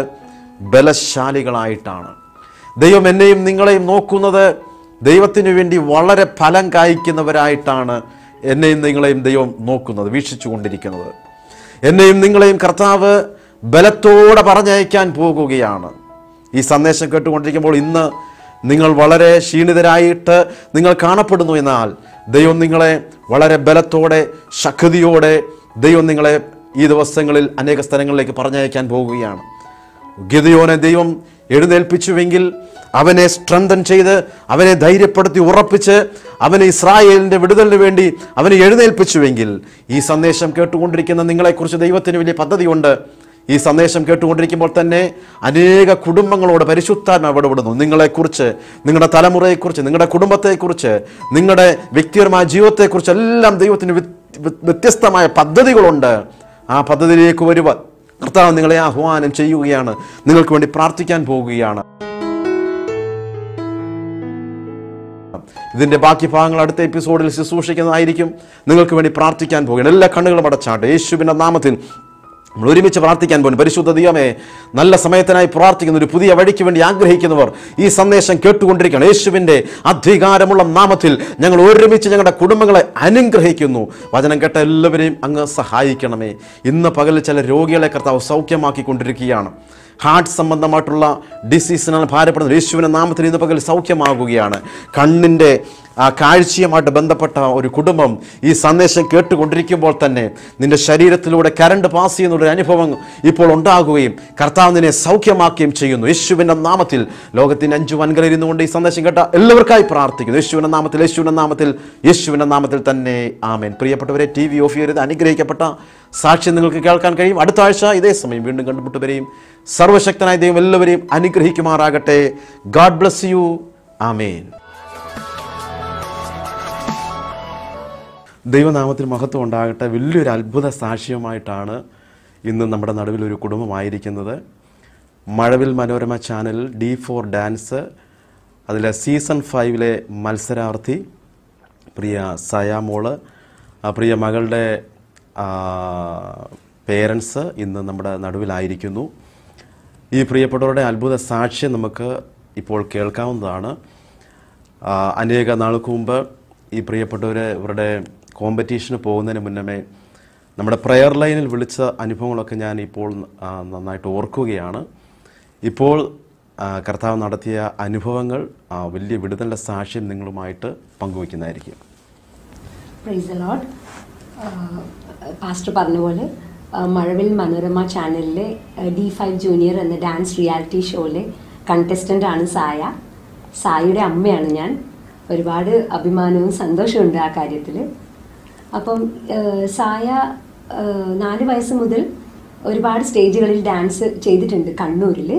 Speaker 1: ബലശാലികളായിട്ടാണ്. ദൈവം എന്നെയും നിങ്ങളെയും നോക്കുന്നത് ദൈവത്തിനു വേണ്ടി വളരെ ഫലം കായ്ക്കുന്നവരായിട്ടാണ് എന്നെയും നിങ്ങളെയും ദൈവം നോക്കുന്നത്, വീക്ഷിച്ചു കൊണ്ടിരിക്കുന്നത്. എന്നെയും നിങ്ങളെയും കർത്താവ് ബലത്തോടെ പറഞ്ഞയക്കാൻ പോകുകയാണ്. ഈ സന്ദേശം കേട്ടുകൊണ്ടിരിക്കുമ്പോൾ ഇന്ന് നിങ്ങൾ വളരെ ക്ഷീണിതരായിട്ട് നിങ്ങൾ കാണപ്പെടുന്നു. എന്നാൽ ദൈവം നിങ്ങളെ വളരെ ബലത്തോടെ ശക്തിയോടെ ദൈവം നിങ്ങളെ ഈ ദിവസങ്ങളിൽ അനേക സ്ഥലങ്ങളിലേക്ക് പറഞ്ഞയക്കാൻ പോകുകയാണ്. ഗിദെയോനെ ദൈവം എഴുന്നേൽപ്പിച്ചുവെങ്കിൽ, അവനെ സ്ട്രെങ്തൻ ചെയ്ത് അവനെ ധൈര്യപ്പെടുത്തി ഉറപ്പിച്ച് അവനെ ഇസ്രായേലിൻ്റെ വിടുതലിന് വേണ്ടി അവനെ എഴുന്നേൽപ്പിച്ചുവെങ്കിൽ, ഈ സന്ദേശം കേട്ടുകൊണ്ടിരിക്കുന്ന നിങ്ങളെക്കുറിച്ച് ദൈവത്തിന് വലിയ പദ്ധതിയുണ്ട്. ഈ സന്ദേശം കേട്ടുകൊണ്ടിരിക്കുമ്പോൾ തന്നെ അനേക കുടുംബങ്ങളോട് പരിശുദ്ധാത്മാവ് ഇടപെടുന്നു. നിങ്ങളെക്കുറിച്ച്, നിങ്ങളുടെ തലമുറയെക്കുറിച്ച്, നിങ്ങളുടെ കുടുംബത്തെക്കുറിച്ച്, നിങ്ങളുടെ വ്യക്തിപരമായ ജീവിതത്തെക്കുറിച്ച് എല്ലാം ദൈവത്തിന് വ്യത്യസ്തമായ പദ്ധതികളുണ്ട്. ആ പദ്ധതിയിലേക്ക് വരുവാൻ കർത്താവ് നിങ്ങളെ ആഹ്വാനം ചെയ്യുകയാണ്. നിങ്ങൾക്ക് വേണ്ടി പ്രാർത്ഥിക്കാൻ പോകുകയാണ്. ഇതിൻ്റെ ബാക്കി ഭാഗങ്ങൾ അടുത്ത എപ്പിസോഡിൽ ശുശ്രൂഷിക്കുന്നതായിരിക്കും. നിങ്ങൾക്ക് വേണ്ടി പ്രാർത്ഥിക്കാൻ പോകുകയാണ്. എല്ലാ കണ്ണുകളും അടച്ചാട്ടെ. യേശുവിൻ്റെ നാമത്തിൽ നമ്മൾ ഒരുമിച്ച് പ്രാർത്ഥിക്കാൻ പോകുന്നു. പരിശുദ്ധ ദൈവമേ, നല്ല സമയത്തിനായി പ്രാർത്ഥിക്കുന്ന, ഒരു പുതിയ വഴിക്ക് വേണ്ടി ആഗ്രഹിക്കുന്നവർ ഈ സന്ദേശം കേട്ടുകൊണ്ടിരിക്കുകയാണ്. യേശുവിൻ്റെ അധികാരമുള്ള നാമത്തിൽ ഞങ്ങൾ ഒരുമിച്ച് ഞങ്ങളുടെ കുടുംബങ്ങളെ അനുഗ്രഹിക്കുന്നു. വചനം കേട്ട എല്ലാവരെയും അങ്ങ് സഹായിക്കണമേ. ഇന്ന് പകലിൽ ചില രോഗികളെ കർത്താവ് സൗഖ്യമാക്കിക്കൊണ്ടിരിക്കുകയാണ്. ഹാർട്ട് സംബന്ധമായിട്ടുള്ള ഡിസീസിനാൽ ഭാരപ്പെടുന്ന യേശുവിൻ്റെ നാമത്തിൽ ഇന്ന് പകൽ സൗഖ്യമാകുകയാണ്. കണ്ണിൻ്റെ ആ കാഴ്ചയുമായിട്ട് ബന്ധപ്പെട്ട ഒരു കുടുംബം ഈ സന്ദേശം കേട്ടുകൊണ്ടിരിക്കുമ്പോൾ തന്നെ നിൻ്റെ ശരീരത്തിലൂടെ കരണ്ട് പാസ് ചെയ്യുന്നൊരു അനുഭവം ഇപ്പോൾ ഉണ്ടാകുകയും കർത്താവ് നിന്നെ സൗഖ്യമാക്കുകയും ചെയ്യുന്നു. യേശുവിൻ്റെ നാമത്തിൽ ലോകത്തിൻ്റെ അഞ്ചു വൻകരയിൽ ഇരുന്നുകൊണ്ട് ഈ സന്ദേശം കേട്ട എല്ലാവർക്കായി പ്രാർത്ഥിക്കുന്നു. യേശുവിൻ്റെ നാമത്തിൽ, യേശുവിൻ്റെ നാമത്തിൽ, യേശുവിൻ്റെ നാമത്തിൽ തന്നെ ആമേൻ. പ്രിയപ്പെട്ടവരെ, ടി വി ഓഫ് ചെയ്യരുത്. അനുഗ്രഹിക്കപ്പെട്ട സാക്ഷ്യം നിങ്ങൾക്ക് കേൾക്കാൻ കഴിയും. അടുത്ത ആഴ്ച ഇതേ സമയം വീണ്ടും കണ്ടുമുട്ടുവരെയും സർവശക്തനായ ദൈവം എല്ലാവരെയും അനുഗ്രഹിക്കുമാറാകട്ടെ. God bless you. ആമേൻ. ദൈവനാമത്തിൽ മഹത്വം ഉണ്ടാകട്ടെ. വലിയൊരു അത്ഭുത സാക്ഷ്യമായിട്ടാണ് ഇന്ന് നമ്മുടെ നടുവിൽ ഒരു കുടുംബമായിരിക്കുന്നത്. മഴവിൽ മനോരമ ചാനലിൽ ഡി ഫോർ ഡാൻസ് അതിലെ സീസൺ ഫൈവിലെ മത്സരാർത്ഥി പ്രിയ സയാമോള്, പ്രിയ മകളുടെ പേരൻസ് ഇന്ന് നമ്മുടെ നടുവിലായിരിക്കുന്നു. ഈ പ്രിയപ്പെട്ടവരുടെ അത്ഭുത സാക്ഷ്യം നമുക്ക് ഇപ്പോൾ കേൾക്കാവുന്നതാണ്. അനേക നാൾക്ക് മുമ്പ് ഈ പ്രിയപ്പെട്ടവർ ഇവരുടെ കോമ്പറ്റീഷന് പോകുന്നതിന് മുന്നമേ നമ്മുടെ പ്രെയർ ലൈനിൽ വിളിച്ച അനുഭവങ്ങളൊക്കെ ഞാൻ ഇപ്പോൾ നന്നായിട്ട് ഓർക്കുകയാണ്. ഇപ്പോൾ കർത്താവ് നടത്തിയ അനുഭവങ്ങൾ, വലിയ വിടുതലിൻ്റെ സാക്ഷ്യം നിങ്ങളുമായിട്ട് പങ്കുവയ്ക്കുന്നതായിരിക്കും.
Speaker 2: Praise the Lord. പാസ്റ്റർ പറഞ്ഞ പോലെ മഴവിൽ മനോരമ ചാനലിലെ ഡി ഫൈവ് ജൂനിയർ എന്ന ഡാൻസ് റിയാലിറ്റി ഷോയിലെ കണ്ടസ്റ്റൻ്റ് ആണ് സായ. സായയുടെ അമ്മയാണ് ഞാൻ. ഒരുപാട് അഭിമാനവും സന്തോഷമുണ്ട് ആ കാര്യത്തിൽ. അപ്പം സായ നാല് വയസ്സ് മുതൽ ഒരുപാട് സ്റ്റേജുകളിൽ ഡാൻസ് ചെയ്തിട്ടുണ്ട് കണ്ണൂരിൽ.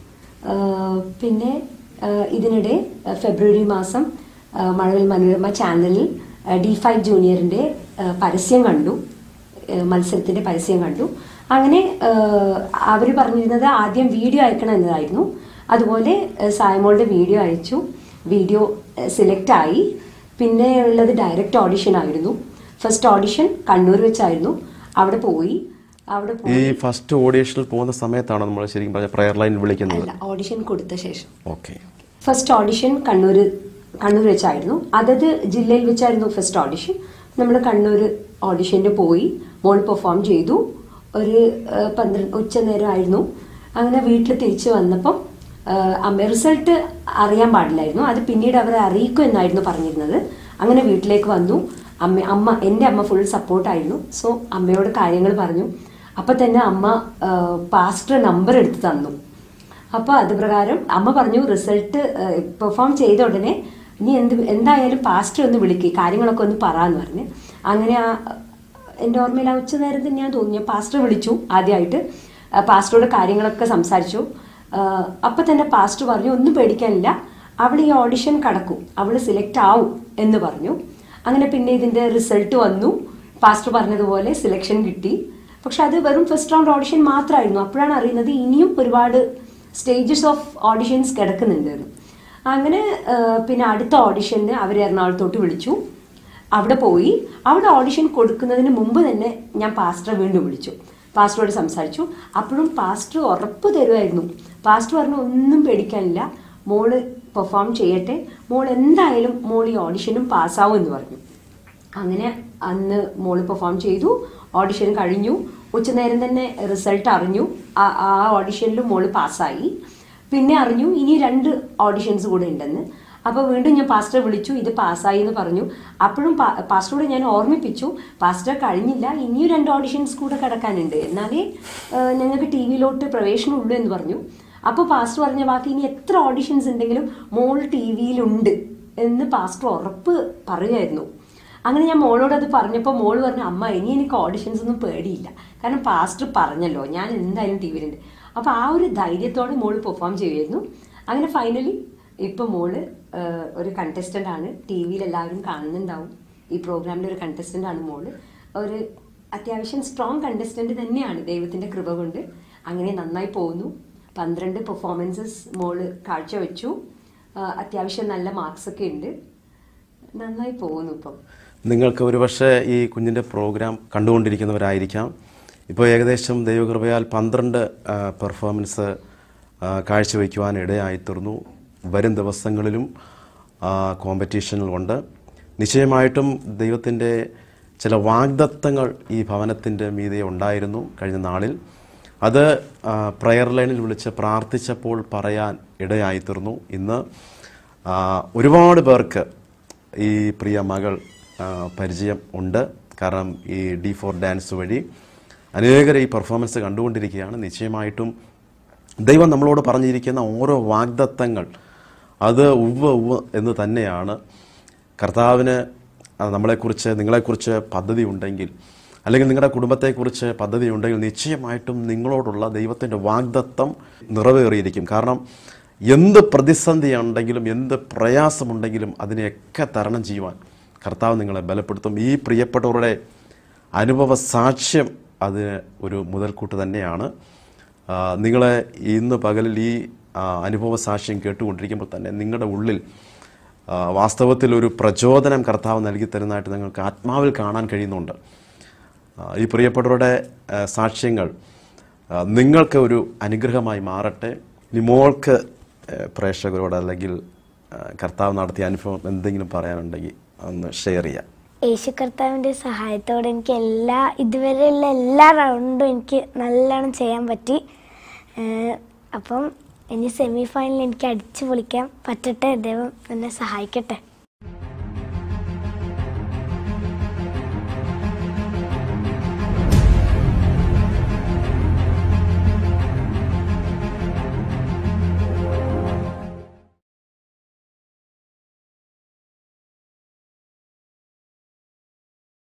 Speaker 2: പിന്നെ ഇതിനിടെ ഫെബ്രുവരി മാസം മഴവിൽ മനോരമ ചാനലിൽ ഡി ഫൈവ് ജൂനിയറിൻ്റെ പരസ്യം കണ്ടു, മത്സരത്തിൻ്റെ പരസ്യം കണ്ടു. അങ്ങനെ അവർ പറഞ്ഞിരുന്നത് ആദ്യം വീഡിയോ അയക്കണം എന്നതായിരുന്നു. അതുപോലെ സായമോളുടെ വീഡിയോ അയച്ചു. വീഡിയോ സെലക്ട് ആയി. പിന്നെ ഉള്ളത് ഡയറക്റ്റ് ഓഡിഷൻ ആയിരുന്നു. ഫസ്റ്റ് ഓഡിഷൻ കണ്ണൂർ വെച്ചായിരുന്നു. അവിടെ പോയി അവിടെ
Speaker 1: ഈ ഫസ്റ്റ് ഓഡിഷനിൽ പോകുന്ന സമയത്താണ് നമ്മൾ ശരിക്കും പറഞ്ഞ പ്രെയർ ലൈൻ വിളിക്കുന്നത്.
Speaker 2: ഓഡിഷൻ കൊടുത്ത ശേഷം.
Speaker 1: Okay.
Speaker 2: First audition Kannur Kannur വെച്ചായിരുന്നു. അതത് ജില്ലയിൽ വെച്ചായിരുന്നു ഫസ്റ്റ് ഓഡിഷൻ. നമ്മൾ കണ്ണൂർ ഓഡിഷന് പോയി. മോൾ പെർഫോം ചെയ്തു. ഒരു പന്ത്രണ്ട് ഉച്ച നേരം ആയിരുന്നു. അങ്ങനെ വീട്ടിൽ തിരിച്ചു വന്നപ്പം അമ്മ റിസൾട്ട് അറിയാൻ പാടില്ലായിരുന്നു. അത് പിന്നീട് അവരെ അറിയിക്കും എന്നായിരുന്നു പറഞ്ഞിരുന്നത്. അങ്ങനെ വീട്ടിലേക്ക് വന്നു. അമ്മ അമ്മ എൻ്റെ അമ്മ ഫുൾ സപ്പോർട്ടായിരുന്നു. സോ അമ്മയോട് കാര്യങ്ങൾ പറഞ്ഞു. അപ്പം തന്നെ അമ്മ പാസ്റ്റർ നമ്പർ എടുത്ത് തന്നു. അപ്പോൾ അത് പ്രകാരം അമ്മ പറഞ്ഞു, റിസൾട്ട് പെർഫോം ചെയ്ത ഉടനെ നീ എന്ത് എന്തായാലും പാസ്റ്റർ ഒന്ന് വിളിക്കുക, കാര്യങ്ങളൊക്കെ ഒന്ന് പറയാന്ന് പറഞ്ഞ്. അങ്ങനെ ആ എൻ്റെ ഓർമ്മയിൽ ആ ഉച്ച നേരത്തിന് ഞാൻ തോന്നി പാസ്റ്റർ വിളിച്ചു. ആദ്യമായിട്ട് പാസ്റ്ററോട് കാര്യങ്ങളൊക്കെ സംസാരിച്ചു. അപ്പം തന്നെ പാസ്റ്റർ പറഞ്ഞു, ഒന്നും പേടിക്കാനില്ല, അവൾ ഈ ഓഡിഷൻ കടക്കും, അവൾ സിലക്ട് ആവും എന്ന് പറഞ്ഞു. അങ്ങനെ പിന്നെ ഇതിൻ്റെ റിസൾട്ട് വന്നു. പാസ്റ്റർ പറഞ്ഞതുപോലെ സിലക്ഷൻ കിട്ടി. പക്ഷെ അത് വെറും ഫസ്റ്റ് റൗണ്ട് ഓഡിഷൻ മാത്രമായിരുന്നു. അപ്പോഴാണ് അറിയുന്നത് ഇനിയും ഒരുപാട് സ്റ്റേജസ് ഓഫ് ഓഡിഷൻസ് കിടക്കുന്നുണ്ട്. അങ്ങനെ പിന്നെ അടുത്ത ഓഡിഷന് അവർ എറണാകുളത്തോട്ട് വിളിച്ചു. അവിടെ പോയി. അവിടെ ഓഡിഷൻ കൊടുക്കുന്നതിന് മുമ്പ് തന്നെ ഞാൻ പാസ്റ്ററെ വീണ്ടും വിളിച്ചു. പാസ്റ്ററോട് സംസാരിച്ചു. അപ്പോഴും പാസ്റ്റർ ഉറപ്പ് തരുമായിരുന്നു. പാസ്റ്റർ പറഞ്ഞു, ഒന്നും പേടിക്കാനില്ല, മോള് പെർഫോം ചെയ്യട്ടെ, മോൾ എന്തായാലും മോൾ ഈ ഓഡിഷനും പാസ്സാവും എന്ന് പറഞ്ഞു. അങ്ങനെ അന്ന് മോള് പെർഫോം ചെയ്തു. ഓഡിഷൻ കഴിഞ്ഞു. ഉച്ചനേരം തന്നെ റിസൾട്ട് അറിഞ്ഞു. ആ ഓഡിഷനിൽ മോള് പാസ്സായി. പിന്നെ അറിഞ്ഞു ഇനി രണ്ട് ഓഡിഷൻസ് കൂടെ ഉണ്ടെന്ന്. അപ്പോൾ വീണ്ടും ഞാൻ പാസ്റ്റർ വിളിച്ചു, ഇത് പാസ്സായി എന്ന് പറഞ്ഞു. അപ്പോഴും പാസ്റ്ററോട് ഞാൻ ഓർമ്മിപ്പിച്ചു, പാസ്റ്റർ കഴിഞ്ഞില്ല, ഇനിയും രണ്ട് ഓഡിഷൻസ് കൂടെ കിടക്കാനുണ്ട്, എന്നാലേ ഞങ്ങൾക്ക് ടി വിയിലോട്ട് പ്രവേശനം ഉള്ളൂ എന്ന് പറഞ്ഞു. അപ്പോൾ പാസ്റ്റർ പറഞ്ഞ ബാക്കി ഇനി എത്ര ഓഡിഷൻസ് ഉണ്ടെങ്കിലും മോൾ ടി വിയിലുണ്ട് എന്ന് പാസ്റ്റർ ഉറപ്പ് പറയുമായിരുന്നു. അങ്ങനെ ഞാൻ മോളോട് അത് പറഞ്ഞപ്പോൾ മോള് പറഞ്ഞു, അമ്മ ഇനി എനിക്ക് ഓഡിഷൻസ് ഒന്നും പേടിയില്ല, കാരണം പാസ്റ്റർ പറഞ്ഞല്ലോ ഞാൻ എന്തായാലും ടി വിയിലുണ്ട്. അപ്പോൾ ആ ഒരു ധൈര്യത്തോടെ മോള് പെർഫോം ചെയ്യുമായിരുന്നു. അങ്ങനെ ഫൈനലി ഇപ്പം മോള് ഒരു കണ്ടസ്റ്റൻ്റ് ആണ്. ടി വിയിൽ എല്ലാവരും കാണുന്നുണ്ടാവും. ഈ പ്രോഗ്രാമിൽ ഒരു കണ്ടസ്റ്റൻ്റ് ആണ് മോള്. ഒരു അത്യാവശ്യം സ്ട്രോങ് കണ്ടസ്റ്റൻ്റ് തന്നെയാണ് ദൈവത്തിൻ്റെ കൃപ കൊണ്ട്. അങ്ങനെ നന്നായി പോകുന്നു. പന്ത്രണ്ട് പെർഫോമൻസസ് മോള് കാഴ്ചവെച്ചു. അത്യാവശ്യം നല്ല മാർക്സ് ഒക്കെ ഉണ്ട്. നന്നായി പോകുന്നു. ഇപ്പം
Speaker 1: നിങ്ങൾക്ക് ഒരുപക്ഷെ ഈ കുഞ്ഞിൻ്റെ പ്രോഗ്രാം കണ്ടുകൊണ്ടിരിക്കുന്നവരായിരിക്കാം. ഇപ്പോൾ ഏകദേശം ദൈവകൃപയാൽ പന്ത്രണ്ട് പെർഫോമൻസ് കാഴ്ചവെക്കുവാൻ ഇടയായിത്തീർന്നു. വരും ദിവസങ്ങളിലും കോമ്പറ്റീഷനുകളുണ്ട്. നിശ്ചയമായിട്ടും ദൈവത്തിൻ്റെ ചില വാഗ്ദത്തങ്ങൾ ഈ ഭവനത്തിൻ്റെ മീതെ ഉണ്ടായിരുന്നു കഴിഞ്ഞ നാളിൽ. അത് പ്രയർ ലൈനിൽ വിളിച്ച് പ്രാർത്ഥിച്ചപ്പോൾ പറയാൻ ഇടയായിത്തീർന്നു. ഇന്ന് ഒരുപാട് പേർക്ക് ഈ പ്രിയ മകൾ പരിചയം ഉണ്ട്. കാരണം ഈ ഡി ഫോർ ഡാൻസ് വഴി അനേകരെ ഈ പെർഫോമൻസ് കണ്ടുകൊണ്ടിരിക്കുകയാണ്. നിശ്ചയമായിട്ടും ദൈവം നമ്മളോട് പറഞ്ഞിരിക്കുന്ന ഓരോ വാഗ്ദത്തങ്ങൾ അത് ഉവ്വ് ഉവ്വ് എന്ന് തന്നെയാണ്. കർത്താവിന് നമ്മളെക്കുറിച്ച് നിങ്ങളെക്കുറിച്ച് പദ്ധതി ഉണ്ടെങ്കിൽ, അല്ലെങ്കിൽ നിങ്ങളുടെ കുടുംബത്തെക്കുറിച്ച് പദ്ധതി ഉണ്ടെങ്കിൽ നിശ്ചയമായിട്ടും നിങ്ങളോടുള്ള ദൈവത്തിൻ്റെ വാഗ്ദത്തം നിറവേറിയിരിക്കും. കാരണം എന്ത് പ്രതിസന്ധി ഉണ്ടെങ്കിലും എന്ത് പ്രയാസമുണ്ടെങ്കിലും അതിനെയൊക്കെ തരണം ചെയ്യുവാൻ കർത്താവ് നിങ്ങളെ ബലപ്പെടുത്തും. ഈ പ്രിയപ്പെട്ടവരുടെ അനുഭവ സാക്ഷ്യം അതിന് ഒരു മുതൽക്കൂട്ട് തന്നെയാണ്. നിങ്ങളെ ഇന്ന് പകലിൽ ഈ അനുഭവ സാക്ഷ്യം കേട്ടുകൊണ്ടിരിക്കുമ്പോൾ തന്നെ നിങ്ങളുടെ ഉള്ളിൽ വാസ്തവത്തിൽ ഒരു പ്രചോദനം കർത്താവ് നൽകി തരുന്നതായിട്ട് നിങ്ങൾക്ക് ആത്മാവിൽ കാണാൻ കഴിയുന്നുണ്ട്. ഈ പ്രിയപ്പെട്ടവരുടെ സാക്ഷ്യങ്ങൾ നിങ്ങൾക്ക് ഒരു അനുഗ്രഹമായി മാറട്ടെ. നിമോൾക്ക് പ്രേക്ഷകരോട് അല്ലെങ്കിൽ കർത്താവ് നടത്തിയ അനുഭവം എന്തെങ്കിലും പറയാനുണ്ടെങ്കിൽ ഒന്ന് ഷെയർ ചെയ്യാം.
Speaker 3: യേശു കർത്താവിൻ്റെ സഹായത്തോടെ എനിക്ക് എല്ലാ ഇതുവരെയുള്ള എല്ലാ റൗണ്ടും എനിക്ക് നല്ലോണം ചെയ്യാൻ പറ്റി. അപ്പം ഇനി സെമി ഫൈനലിൽ എനിക്ക് അടിച്ചു പൊളിക്കാൻ പറ്റട്ടെ. ദൈവം എന്നെ സഹായിക്കട്ടെ.